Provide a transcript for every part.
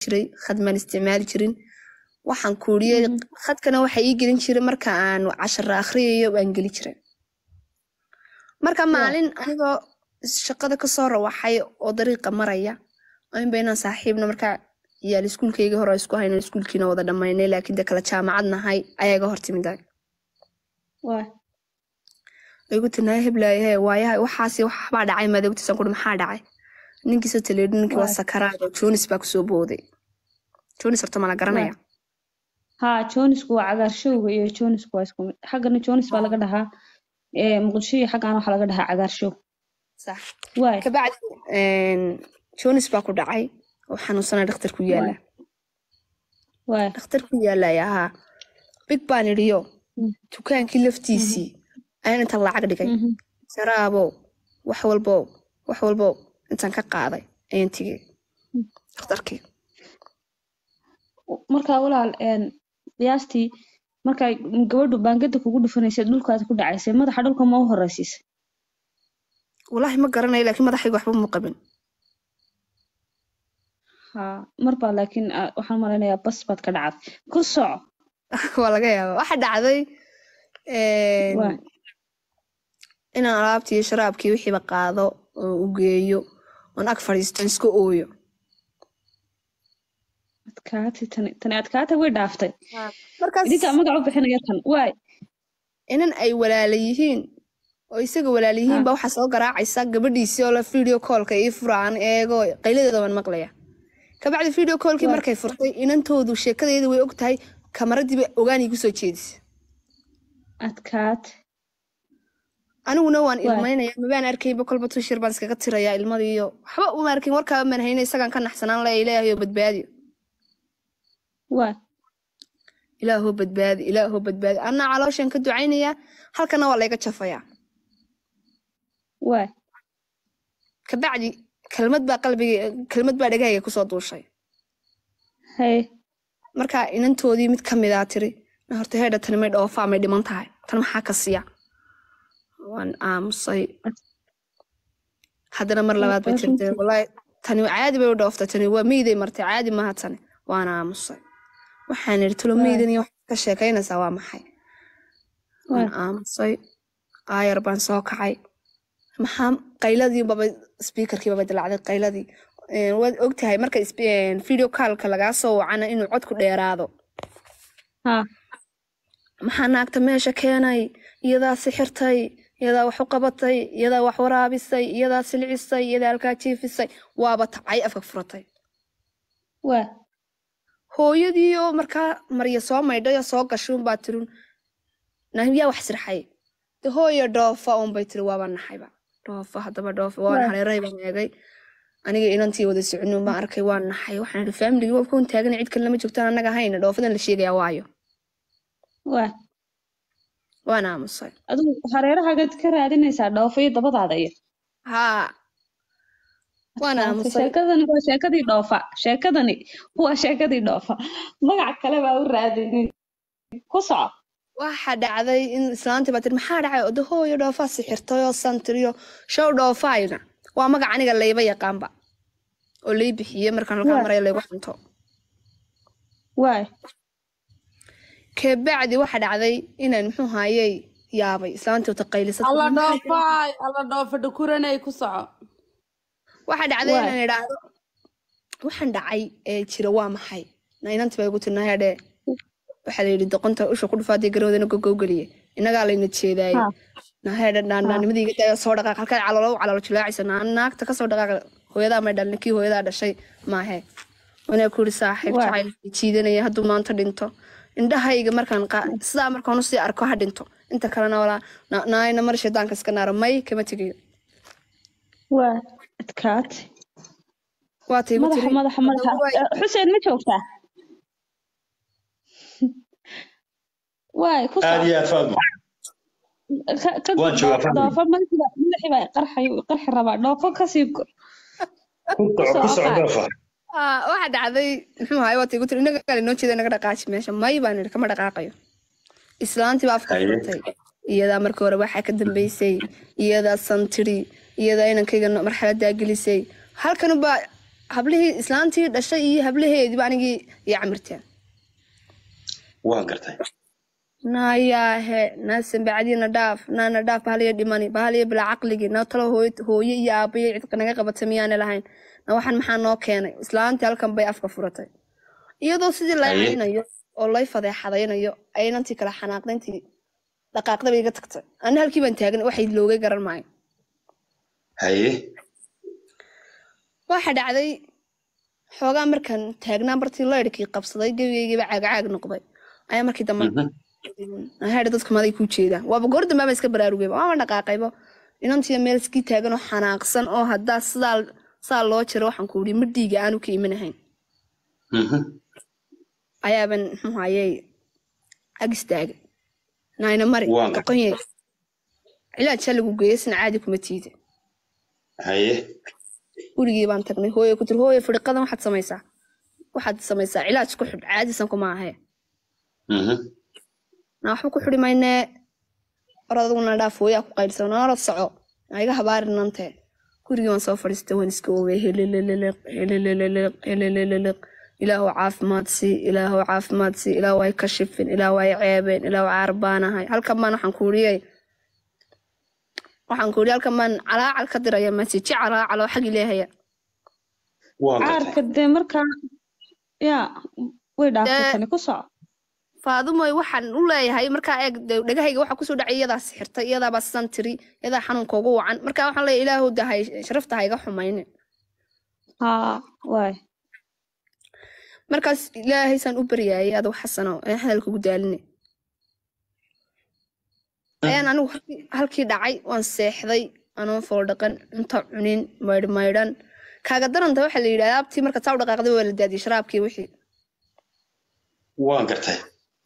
jiray khad maan isticmaali jirin waxaan kuuriyay khadkana waxa ii gelin jiray marka aan cashar akhriyayo waan geli jiray marka maalin anigoo shaqada ka soo rawaxay oo dariiqa maraya aan bayna saaxiibna marka yaal iskuulkayga hore isku hayno iskuulkiina wada dhamaynay laakiin de kala jaamacad nahay ayaga hortimiday igu tinaa heblaayay waayahay waxaasi waxba dhacay madawtiisan ku maxaa dhacay ninkiisa taleedin ninkii waa sakaraad oo Jonas baa ku soo booday Jonas horta ma la garanaya ha Jonas waa cagaarshow iyo Jonas waa isku mid xaqana Jonas baa laga dhahaa muqdisho xaqana waxa laga dhahaa cagaarshow صح كبعد شونس باكو دعي وحنوصلنا دكتور كويالا دكتور كويالا ياها بيك بان ريو تكان كلفتيسي أنا طلع عقدك سرابو وحول بو إنسان كقاضي أنتي دكتوركي marka walaal qiyaastii marka gabadhu baangada kugu dhufanaysa dhulkaad ku dhacaysay madaxa dhulka ma horeysiis والله ما قرنا لكن ما ضحي وحبه مقبل ها مربع لكن waxaan maleynayaa bas baad ka dhacday ku soco wala laga yaabo waxa dhacday in aan alaabtii sharaabkii wixii ba qaado oo u geeyo on ag fariisto isku ooyo adkaatay way dhaaftay markaas idinka magac u bixinaya tan way inan ay walaalayihiin oo isaga walaalihiin ba waxa soo garaacaysa gabadhiisii oo la video call-ka ii furaan eego qayladeeda waan maqlaya ka bacdi video call-kii markay furtay inantoodu sheekadeeda way og tahay kamaradii ba ogaani ku soo jeedisay adkaat aniguna waan ilmaynaya ma baan arkayba kolba tushir baan iskaga tiraya ilmadiiyo waxba uma arkin warkaa ma haynay isagan ka naxsanaan la ilaahay badbaadiyo ilaahu badbaadi anna calooshan ka ducaynaya halkana waa layga jafaya كبعدي كلمات بقى قلبي كلمات بقى دقايقة كسو دوشي هاي مركا إننتو دي متكملة تري نهارتي هيدا تنميد أوفا ميدي منتهي تنم حاكا سيا وان آمصي هادنا مر لباد بيتردي والله تاني عادي بيودا أوفتا تاني وميدي مرتي عادي ما هاتاني وانا آمصي وحاني رتلو ميدني وحكا شاكينا سوا محي وان آمصي قاير بان سوكعي maxaa qayladii baba speakerkii baba dalacday qayladii waad ogtahay marka video call-ka laga soo wacana inuu cod ku dheeraado maxaa naagta meesha keenay iyadaa sixirtay iyadaa wax u qabatay iyadaa wax waraabisay iyadaa silcisay iyadaa halkaa jiifisay waaba tacay afka furatay hooyadii oo markaa marya soo maydhay oo soo gashuun baa tirun nahmiyaa wax sirxay hooyo dhoofa uun bay tiri waaba naxayba dhoofa haddaba dhoofa waan hareeray baan eegay aniga inantii wada socon baan arkay waan naxay waxaan idhi family-gi waa kuwan taagan cid kale lama joogtaan annaga hayna dhoofadan la sheegayaa waayo waan aamusay adigu hareerahagaad ka raadinaysaa dhoofa iyo dabadaada iyo haa waan aamusay sheekadani waa sheekadii dhoofa magac kale baa u raadinin ku soco waxa dhacday in islaantii baa tiri maxaa dhacay oo hooyo dhoofa sixirtay oo santriyo show dhoofayna waa magac aniga layba yaqaanba oo lay bixiyay markaan halka maray laygu xunto ka bacdi waxa dhacday inaan muxuu haayay yaabay islaantii oo taqaylisay alla dhoofa dhukuranay ku soco waxa dhacday inaan idhaahdo waxaan dhacay jira waa maxay inantii baa igu tirnaayadhe waxaa la yidhi doqonta usha ku dhufaadii garoodana gogowgeliye innagaa layna jeedaaye naheedhanaanimadii iga daayo soo dhaqaaq halkaa caloolo jilaacaysa naagta kasoo dhaqaaq hooyadaa may dhalin kii hooyadaa dhashay maahe wanaa ku yidhi saaxiib jacayl jiidanaya hadduu maanta dhinto indhahayga markaan sidaa markaan usii arko ha dhinto inta kalena walaa naayna mar shaydaanka iska naaro may kama tegayo adkaat waa taygu tiri madaxa xuseen ma joogtaa واي كسر يا فاطمة ضافة ملحي بقى قرح الربع ضافة كسيب كسر ضافة واحد عذي محمد هاي واتي قلت إنك قال إنه كذا نقدر قاش ماشي ما يبان كم دقائق إسلامتي بافكرتي إذا مركور واحد كدم بيسي إذا سنتري إذا إنك كذا مرحلة داقليسي هل كانوا بقى hablihii islaantii dhashay iyo hablaheediiba anigii iyo camirteen waan gartay nayaahe naasan bacdiina dhaaf naana dhaaf bahaliya dhimani bahaliya bilaa caqligii noo talo hooye iyo aabbayo cidka naga qabata miyaana lahayn na waxaan maxaa noo keenay islaantii halkan bay afka furatay iyadoo sidii lay caynayo oo lay fadeexadaynayo aynantii kala xanaaqdayntii dhaqaaqdaba iga tagtay ana halkii baan taagan waxay loogay garan maayo haye waxa dhacday xoogaa markaan taagnaa bartii laydhkii qabsaday gabigaygiiba caagacaag noqday ayaa markii dambe haydha dadka maday ku jeedaan waaba goor dambe baan iska baraarugayba waaba dhaqaaqayba inantii meel iskii taagan oo xanaaqsan oo haddaa saa loo jiro waxaan ku yidhi madhiiga aanu ka imanahayn ayaaban muxuu hayay ag istaagay nayna mari doqonye cilaaj lagu geeyay sina caadi kuma tiida haye gurigii baan tagnay hooyo ku tiri hooyo fadhiqadan waxaad samaysaa cilaaj ku xidh caadisan kuma ahee na waxba ku xidhi maynee oradaguna dhaaf hooyaa ku qaydhsan noorad soco iga habaarinantee gurigii waan soo fadhiistay waan iska oogay heleleleleq ilaahu caafimaad sii ilaahu ay ka shifin ilaahu ay ceebeen ilaahu caar baanahay halkan baan waxaan ku yidhi halkan baan calaacal ka diraya masiji calaacal oo xag ileehaya caarka dee markaa yaa way dhaaftay tani ku soco faadumoy waxaan u leeyahay markaa eeg dhagahayga waxa kusoo dhacay iyadaa sixirtay iyadaabaa sidan tiri iyadaa xanuunka ugu wacan markaa waxaan leeyahay ilaahu dahay sharafta hayga xumayne waay markaas ilaahaysaan u baryaayay adoo xasano ee hadalka ugu daaline ayaan anigu halkii dhacay waan seexday anoon foordhaqan inta cunin maydhan kaaga daranta waxaa la yidhahdaa abtii marka taa u dhaqaaqday waa la daadiyey sharaabkii wixii waan gartay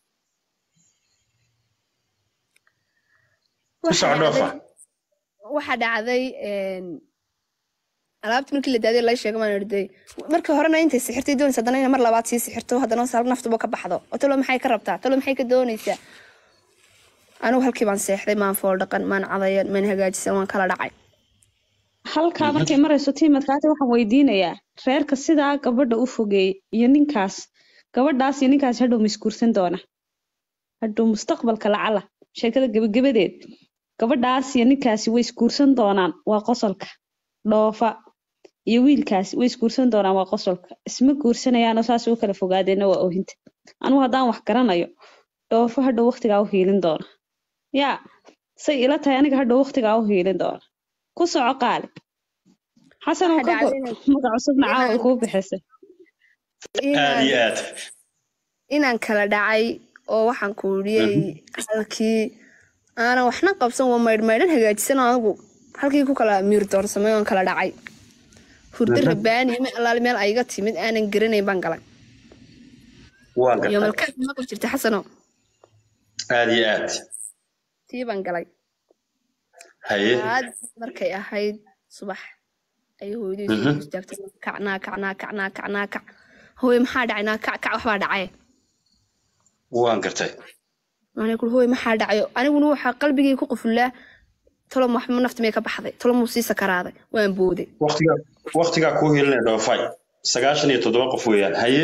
waxaa dhacday alaabtii markii la daadiyay lay sheegay maan irday markii horena intay sixirtay doonaysa haddana ina mar labaad sii sixirto haddana hal naftuba ka baxdo oo talo maxay ka rabtaa talo maxay ka doonaysaa anigu halkii baan seexday maan foordhaqan maan cadayan maan hagaajisan waan kala dhacay halkaa markay marayso tiimadkaati waxaan weydiinayaa reerka sidaa gabadha u fogeeyey iyo ninkaas gabadhaas iyo ninkaas hadhow ma isguursan doona hadhow mustaqbalka lacala sheekada gebagabadeed gabadhaas iyo ninkaasi way isguursan doonaan waa qosolka dhoofa iyo wiilkaasi way isguursan doonaan waa qosolka isma guursanayaanoo saas u kala fogaadeena waa oohinta anugu haddaan wax garanayo dhoofo hadhow waqtigaa u hiilin doona yaa say ila tahay aniga hadhow waqtigaa u hiilin doona ku soco qaali xasanow ka go magac cusubna caawa ay kuu bixisay aad iyo aad inaan kala dhacay oo waxaan ku yidhiyey halkii aanan waxna qabsan waa maydhan hagaajisan anigu halkii ku kala miir doorsamay oon kala dhacay hurdo rabaani ma allaale meel ayga timid aanan garanayn baan galay iyo malkaas maqli jirta xasanow aad iyo aad tii baan galay haye markay ahayd subax ay hooyadii istaagtay kacnaa hooyo maxaa dhacay kac waxbaa dhacay waan gartay aniguna hooyo maxaa dhacayo aniguna waxaa qalbigii ku qufulaa talo maxma nafta may ka baxday talo muu sii sakaraaday waan booday waqtigaa kuu hilinay dhoofay 97 qof weeyaan haye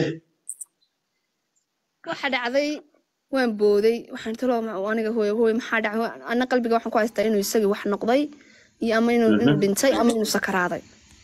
waxa dhacday waan booday waxaan talo aniga hooyo maxaa dhacay ana qalbiga waxaan ku haystaa inuu isagii wax noqday iyo ama inuu dhintay ama inuu sakaraaday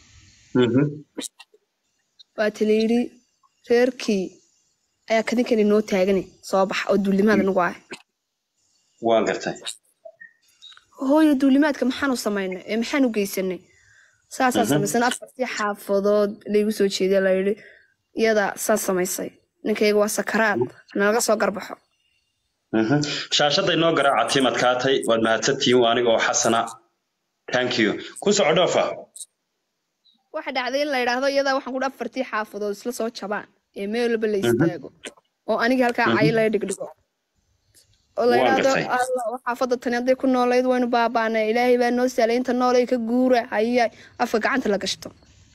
waa taleeyri reerkii ayaa kadinkani noo taaganay soo bax oo duulimaad nagu ah waan gartay hooyo duulimaadka maxaan u samaynay ee maxaan u geysanay saasaa samaysan afartii xaafadood laygu soo jeeday la yidhi iyada saas samaysay ninkayga waa sakaraad nalaga soo garbaxo shaashadda inoo garaaca tiimadkaatay waad mahadsantihiin waa aniga oo xasana thank you ku soco dhoofa waxa dhacday in la yidhaahdo iyadaa waxaan ku afartii xaafadood isla soo jabaan ee meel walba la istaago oo anigii halkaa cayi laga dhigdhigo oo la yidhaahdo xaafadda tani hadday ku noolayd waynu baabaanay ilaahay baa noo saalay inta noolay ka guura hayay afka gacanta la gashto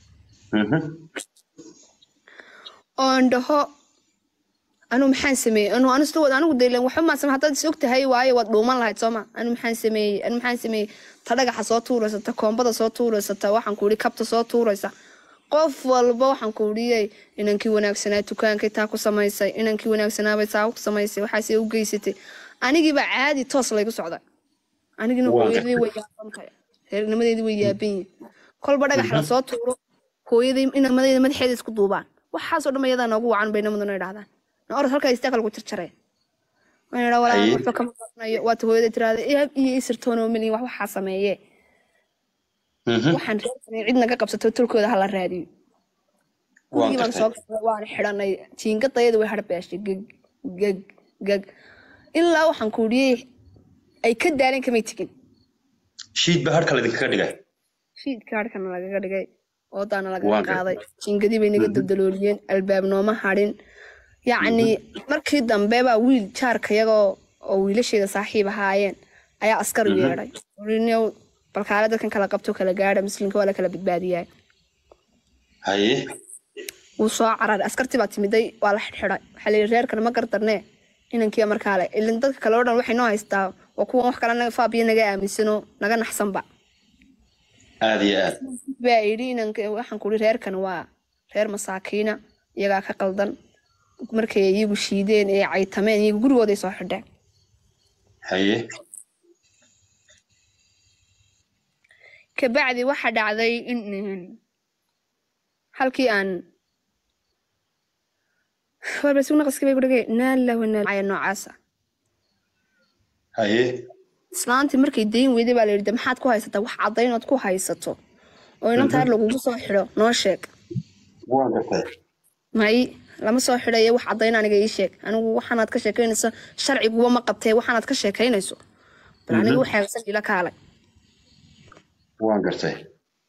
oon dhaho anu maxaan sameeyey anigu daylan waxba maan samey haddaad is og tahay waaye waad dhuuman lahayd sooma anu maxaan sameeyey ta dhagaxa soo tuuraysata koombada soo tuuraysata waxaan ku yidhi kabta soo tuuraysa qof walba waxaan ku uriyay inankii wanaagsanaa dukaankay taa ku samaysay inankii wanaagsanaabay taa ku samaysay waxaasay u geysatay anigiiba caadi toos laygu socda anigina hooyadii way yaabantahay reernimadeedii way yaaban yihiin kolba dhagax la soo tuuro hooyadii inamadeeda madaxeeda isku duubaan waxaasoo dhan iyadaa noogu wacan bay namaduna idhahdaan na orod halkaa istaaka lagu jarjareen waan idhaa walaa waxba kama qarnayo waata hooyada tiraahda iyo isirtoonoo milin waxaa sameeyee waxaan cid naga qabsato tolkooda hala raadiyo gurigii soo waan xidhanay jiingadayada way harbeeshay geg ilaa waxaan ku uriyay ay ka daaleen kamay tegin shiid ba harka ladinkaga dhigay shiidka harkana lagaga dhigay oodaana lagaga qaaday jiingadii bay naga daldalooliyeen albaab nooma hadhin yacni markii dambe baa wiil jaarkayagoo oo wiilasheeda saaxiib ahaayeen ayaa askar u yeedhay urinow balkaale dadkan kala qabto kala gaadha muslimka waa la kala badbaadiyaa haye wuu soo cararay askartii baa timiday waa la xidhxidhay waxaa la yidhi reerkana ma gardarnee inankiiba markaale ilin dadka kale oo dhan waxay noo haystaa waa kuwan wax kale faabiyo naga aaminsanoo naga naxsanba aad iyo aad baa yidhi inanka waxaan ku ihi reerkan waa reer masaakiina iyagaa ka qaldan markay iyagu shiideen ee caytameen iyagu gurigooday soo xidheen haye kabacdi waxa dhacday in halkii aan warbasuuna qaskii bay ku dhagay naala wanaalaya noocaasa haye islaantii markay dayn weyday baa la yidhi maxaad ku haysataa wax caddaynood ku haysato oo inantaar lagugu soo xidho noo sheeg waan gartay may lama soo xidhayo wax caddayn aniga ii sheeg anigu waxaanaad ka sheekaynayso sharciguba ma qabtee waxaanaad ka sheekaynayso bal aniga waxaagsan ila kaalay waan gartay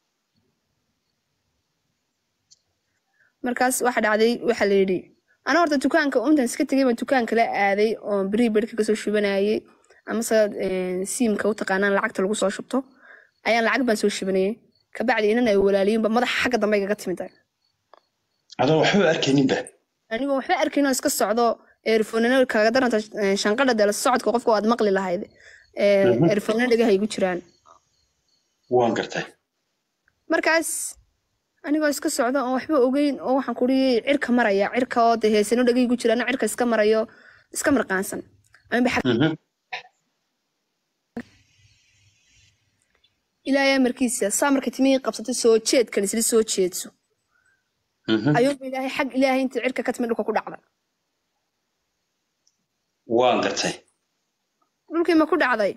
markaas waxa dhacday waxa la yidhi ana horta dukaanka untan iska tegay baan dukaanka la aaday oo beriberka kasoo shubanayay amase siimka u taqaanaan lacagta lagu soo shubto ayaan lacag baan soo shubanayay kabacdi inan ay walaaliyinba madaxa xagga dambe igaga timid adoo waxba arkayninba anigoo waxba arkayno iska socdo earphone kaaga daranta shanqadha dala socodka qofka aad maqli lahayd earphone dhagaha igu jiraan waan gartay markaas anigoo iska socdo oo waxba ogeyn oo waxaan ku uriyay cirka maraya cirka oo de heesano dhagay igu jiraan cirka iska marayo iska marqaansan ilaahay markiisa saamarka timii qabsatay soo jeedkan isla soo jeedso ayuu ilaahay xaq ilaahay inta cirka ka timid dhulka ku dhacday waan gartay dhulkii ma ku dhacday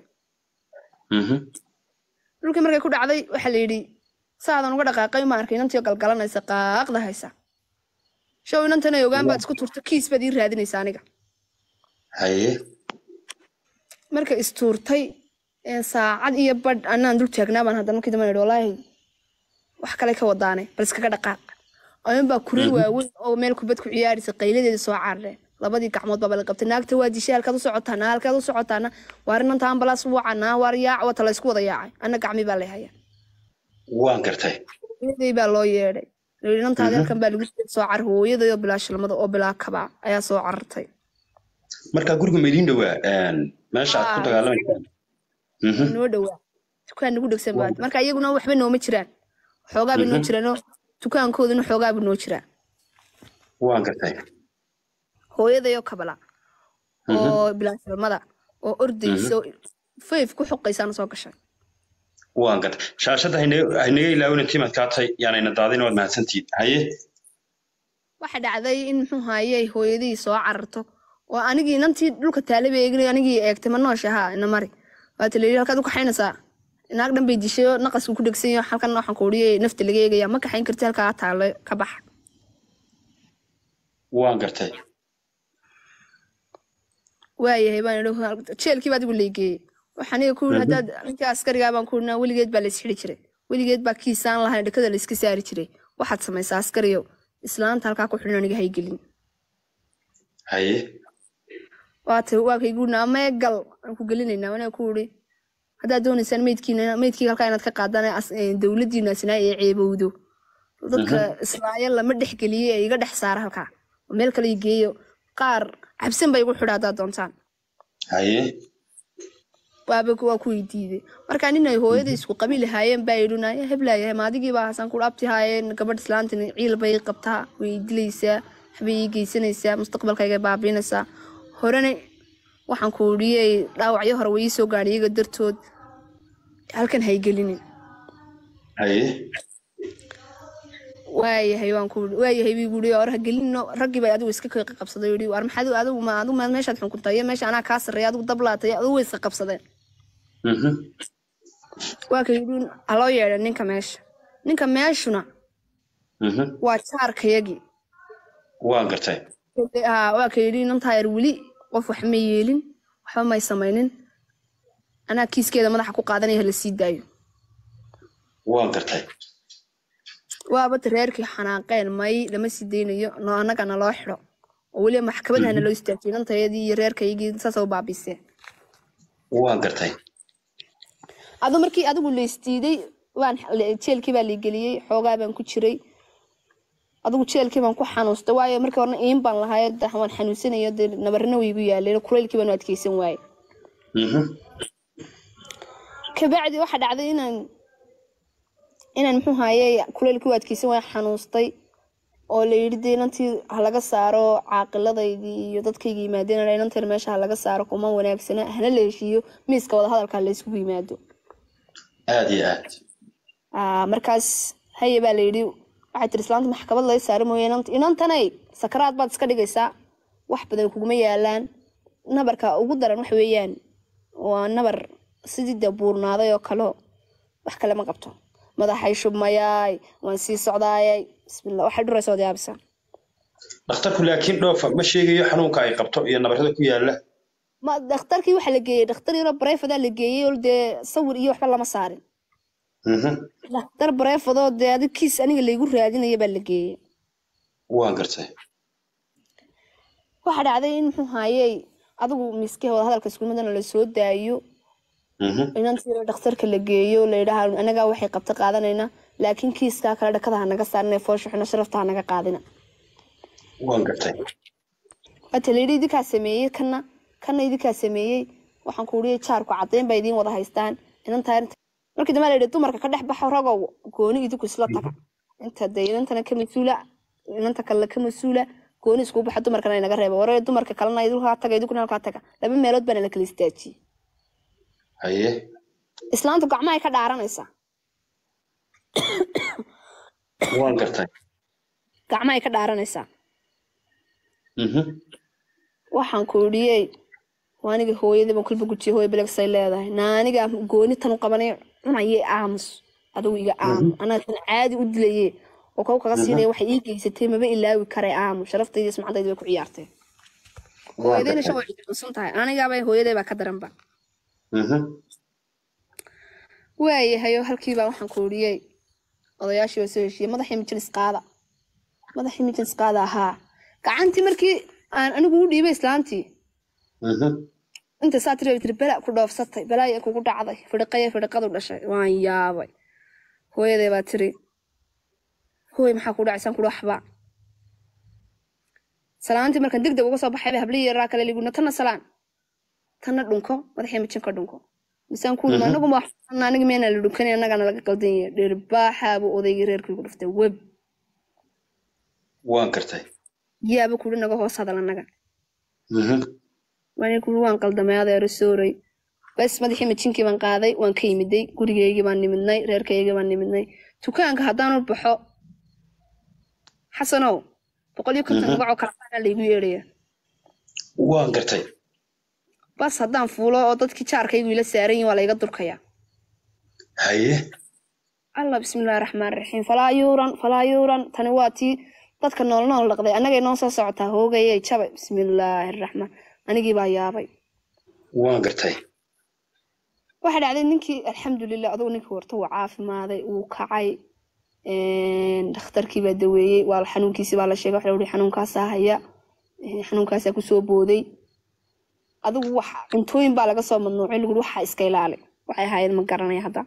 dhulkii markay ku dhacday waxaa la yidhi saadan uga dhaqaaqay ma arkay inantii galgalanaysa qaaqda haysa show inantan ay ogaan baad isku turto kiis baad ii raadinaysa aniga haye marka istuurtay saacad iyo badh anaan dul taagnaa baan haddana markii dambe yidhi wallaahi wax kale ka wadaane bal iskaga dhaqaaq ayuun baa kurir waaweyn oo meel kubad ku ciyaaraysa qayladeeda soo carareen labadii gacmood baa la qabtay naagta waa dishay halkaad u socotaana halkaad u socotaana waar inanta ambalaas wacanaa waar yaac wata la isku wada yaacay anna gacmii baa lay haya waan gartay hooyaday baa loo yeedhay inanta adeerkan baa lagu soo carar hooyaday oo bilaa shilmada oo bilaa kabaa ayaa soo carartay marka guriga meydin dhawaa meesha aad ku dagaalamaysaa noo dhawaa dukaan nagu dhegsan baad marka iyaguna waxba nooma jiraan xoogaaba noo jiraanoo dukaankooduna xoogaaba noo jiraa waan gartay hooyadayoo kabala oo bilaa shilmada oo ordayso fayf ku xoqaysaana soo gashay waan gartay shaashadda haynaga ilaawin intii madkaatay yaanayna daadin waad mahadsantihiin haye waxa dhacday in muxuu haayey hooyadii soo cararto oo anigii inantii dhulka taalaba eegay anigii eegtay ma nooshaha ina mari waata la yidhi halkaad u kaxaynaysaa naag dhan bay dishayo naqasku ku dhegsan yaho halkan waxaan ku uriyay nafta laga eegaya ma kaxayn karti halkaa taalo ka baxa waan gartay waayahay baan idhi jeelkii baad igu leegeeyey waxaan iga ku yidhi haddaad ninkii askarigaa baan ku yidhi weligeed baa la isxidhi jiray weligeed baa kiisaan lahayn dhakada la iska saari jiray waxaad samaysaa askariyow islaanta halkaa ku xidhin aniga haygelin haye waa kayguna ama gal aan ku gelinaynaa wanaa ku yidhi haddaad doonaysaan meydkii halkaa inaad ka qaadaan dowladdiina asnaa ee ceebowdo dadka israa'iil lama dhexgeliyey ee iga dhex saara halkaa oo meel kale geeyo qaar cabsan bay igu xidha haddaad doontaan haye waaba kuwa ku weydiiday marka ninay hooyada isku qabiil haayeen baa yidhunaya heblaaya maadigii baa hasan ku abti haayeen gabadh islaantina ciil bay qabtaa way dilaysaa xabay geysanaysaa mustaqbalkayga baabiinaysaa horena waxaan ku dhiyay dhaawacyo hore way soo gaadhiyaga dartood halkan hay gelinin haye waayahay waan ku waayahay bii guriga hore gelino ragii bay adigu iska qabsaday yiri war maxaad adigu ma meeshaad xukuntay meesha anaa ka sareeyo adigu dablaatay adigu way iska qabsadeen waa ka yidhi aloo yeedha ninka meeshuna waa jaarkayagii waan gartay waa ka yidhi inantaa yar weli qof wax ma yeelin waxba may samaynin anaa kiiskeeda madaxa ku qaadanaya la sii daayo waan gartay waaba reerkii xanaaqeen may lama sii deynayo annagana loo xidho oo weli maxkamadana loo istaajiyay inantayadii iyo reerkaygii saasoo baabiseen waan gartay adu markii adigu la istiiday waan jeelkii baa la geliyay xoogaa baan ku jiray adigu jeelkii baan ku xanuustay waayo markii horena iin baan lahaay waan xanuunsanayo nabarna way igu yaaleen kuleylkii baan adkeysan waayay kabacdi waxa dhacday inaan muxuu haayay kuleylkii adkeysan waayay xanuustay oo la yiri deynantii laga saaro caaqiladaydii iyo dadkayga yimaadeen inantan meesha laga saaro kuma wanaagsana hana la heshiiyo miiska wada hadalka la isku yimaado aad iyo aad markaas haye baa la yiri waxa tir islaanta maxkamad la saaro mooyeen inantanay sakaraad baad iska dhigaysaa wax badan kuguma yaalaan nabarka ugu daran wax weeyaan waa nabar sidii dabuurnaaday oo kale wax kale ma qabto madaxay shubmayay waan sii socdaayay bismillah waxa dhurayso diyaabsan dhakhtarku laakiin dhoofa ma sheegayo xanuunka ay qabto iyo nabarada ku yaala ma dhakhtarkii waxa la geeyay dhakhtar yaro private la geeyay oo de sawir iyo waxba lama saarin dhakhtar private oo de adkiis aniga la igu raadinaya baa la geeyay waan gartay waxa dhacday in muxuu haayay adigu miskee wada hadalka isku midana la soo daayo inantii dhakhtarka la geeyo la yiraahdo anaga waxay qabta qaadanayna laakiin kiiska kala dhakada naga saarnay fooshuxna sharafta naga qaadina waan gartay ataleeydi idinka sameeyay kana idinka sameeyay waxaan ku uriyay jaarku cadeyn bay idin wada haystaan inantaa markii dambe la yiraahdo dumarka ka dhex baxo ragow gooni idinku isla taga inta deynantana ka masuula inanta kale ka masuula gooni isku baxo dumarkana inaga reebo wareey dumarka kalena idinku ka taga idinku ka taga laba meelood baan la kala istaajiyay haye islaantu gacmaha ay ka dhaaranaysaa waan gartay gacmaha ay ka dhaaranaysaa waxaan ku uriyay waaniga hooyadii baan kulba gujiyay hooyo bilagsay leedahay naaniga gooni tan u qabanay cunayay aamus adigu iga ana tan caadi u dilayay oo koob kaga siinay waxay ii geysatay maba ilaawi karay aamus sharaftayda ismacadayda way ku ciyaartay hooyadayna shaqo cusub tahay aniga bay hooyaday baa ka daranba waayahay halkii baa waxaan ku uriyay odayaashii soo heshiiyay madaxii mijins qaada ahaa gacantii markii aan anigu u dhiibay islaantii inta saatiri bala ku dhoofsatay balaa kugu dhacday fidqadu dhashay waan yaabay hooyaday baa tiri hooy maxaa ku dhacaysan ku waxba salaantii markaan degdeg uga soo baxay hablii yaraa kale liguna tan salaan tan dhunko madaxii mijin ka dhunko misaan ku anagu ma anaga meena la dhunkanay anagana laga qaldan yahay dhirbaaxabu odayga reerkii ku dhuftay web waan gartay yaaba ku naga hoos hadal anaga waan ku waan qaldamay adeer sooray bas madaxii mijinkii baan qaaday waan ka yimiday gurigeygii baan nimidnay reerkaygii baan nimidnay dukaanka hadaan u baxo xasanow 150 magaco kala la igu yeeray waan gartay bas hadaan fuulo oo dadkii jaarkaygu ila saaran yihiin waa la iga durkaya haye Allah bismillaahir rahmaanir rahiim falaa yuran tani waati dadka nool laqday anaga inoo soo socotaa hoogayay jabay bismillaahir rahmaan anigii baa yaabay waan gartay waxa dhacday ninkii alxamdulillah adoo ninkii warto waa caafimaaday uu kacay dhakhtarkii baa daweeyay waa xanuunkiisa baa la sheegay waxa uu xanuunkaas haya xanuunkaas ku soo booday adigu wax cuntooyin baa laga soo mamnuucay lagu waxa iska ilaali waxay ahaayeen ma garanay hadda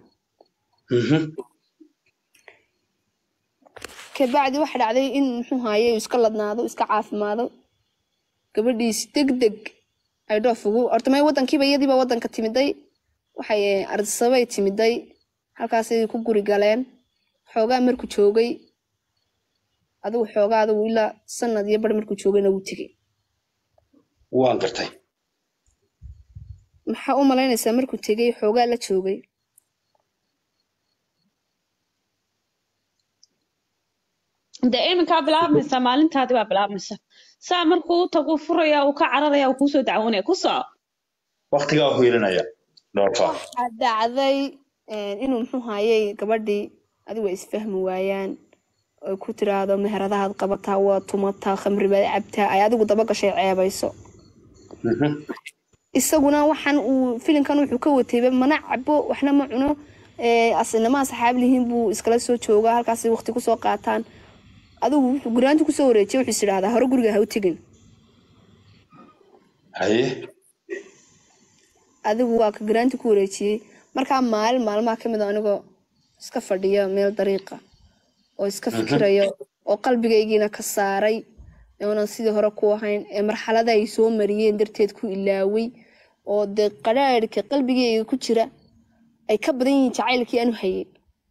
kabacdi waxa dhacday in muxuu haayay iska ladnaado iska caafimaado gabadhiis degdeg ay dhoofugu horta may wadankiiba iyadiiba wadanka timiday waxay ardisabay timiday halkaasay ku guri galeen xoogaa markuu joogay adigu xoogaa adigu ilaa sanad iyo bar markuu joogayna wuu tegay waan gartay maxaa u malaynaysaa markuu tegay xoogaa la joogay dee iminkaa bilaabmaysa maalintaadii baa bilaabmaysa saa markuu u tagu furaya uu ka cararaya uu kuusoo dacwoonaya ku soco waqtigaa hoylanaya dhoofa waxaa dhacday inuu muxuu haayay gabadhii adigu ay isfahmi waayaan oo ku tiraahdo meheradahaad qabataa waa tumataa khamri baad cabtaa ay adigu daba gashay ceebayso isaguna waxaan uu filimkan wuxuu ka watayba mana cabo waxna ma cuno asnama asxaab lihiin buu iskala soo joogaa halkaas waqti ku soo qaataan adigu wuxuu guraanti ku soo wareejiyay wuxuu isiraahdaa hore guriga ha u tagin haye adigu waa ka guraanti ku wareejiyay markaa maalmaha kamid ah anigoo iska fadhiya meel dariiqa oo iska fikirayo oo qalbigaygiina ka saaray oonan sidii hore ku ahayn ee marxalada ay soo mariyeen darteed ku ilaaway oo de qaraarka qalbigayga ku jira ay ka badan yihiin jacaylkii aanu hayay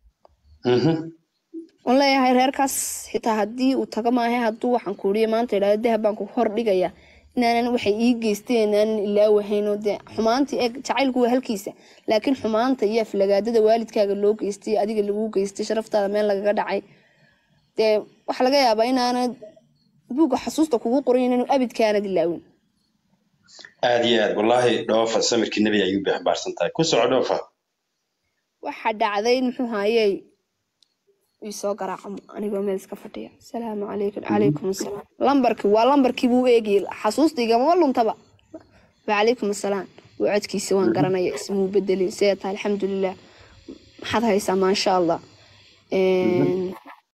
on leeyahay reerkaas xitaa haddii uu tago maahay hadduu waxaan kuuriya maanta idhaahdo dahab baan ku hor dhigaya inaanan waxay ii geysteen inaanan ilaawahayn oo dee xumaantii eeg jacaylku waa halkiisa laakiin xumaanta iyo aflagaadada waalidkaaga loo geystay adiga laguu geystay sharaftaada meel lagaga dhacay dee waxaa laga yaabaa inaanad buugga xasuusta kugu qoran inaanu abidkaanad ilaawin aad iyo aad wallaahi dhoofa samirkii nebiga ayuu baxbaarsan tahay ku soco dhoofa waxaa dhacday muxuu haayay ii soo garaaco anigoo meel iska fadhiya asalaamu calaykum calaykum asalaam lambarkii buu eegayay xasuustiigama luntaba wacalaykum asalaam waa codkiisa waan garanaya ismuu bedelin see tahay alxamdulilah maxaad haysaa maasha allah